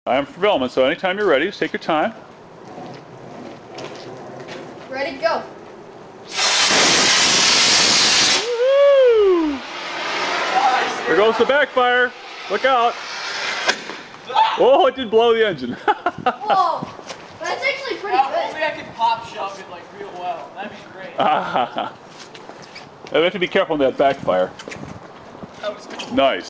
I am for filming, so anytime you're ready, just take your time. Ready, go. Woo! There goes the backfire. Look out. Oh, it did blow the engine. Whoa, that's actually pretty good. Hopefully I can pop shove it like real well. That'd be great. You have to be careful on that backfire. That was cool. Nice.